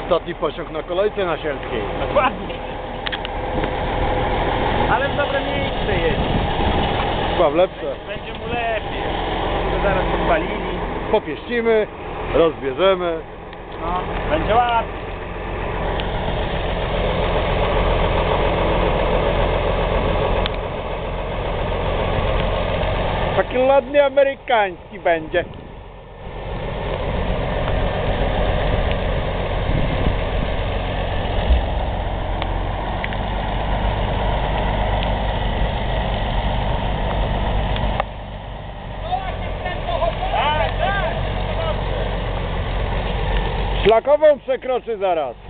Ostatni pociąg na kolejce nasielskiej. Dokładnie. Ale w dobre miejsce jedzie. Chyba w lepsze. Będzie mu lepiej. Żeby zaraz podpalili. Popieścimy, rozbierzemy. No, będzie łatwiej. Taki ładny amerykański będzie. Tak, tak. Szlakową przekroczy zaraz.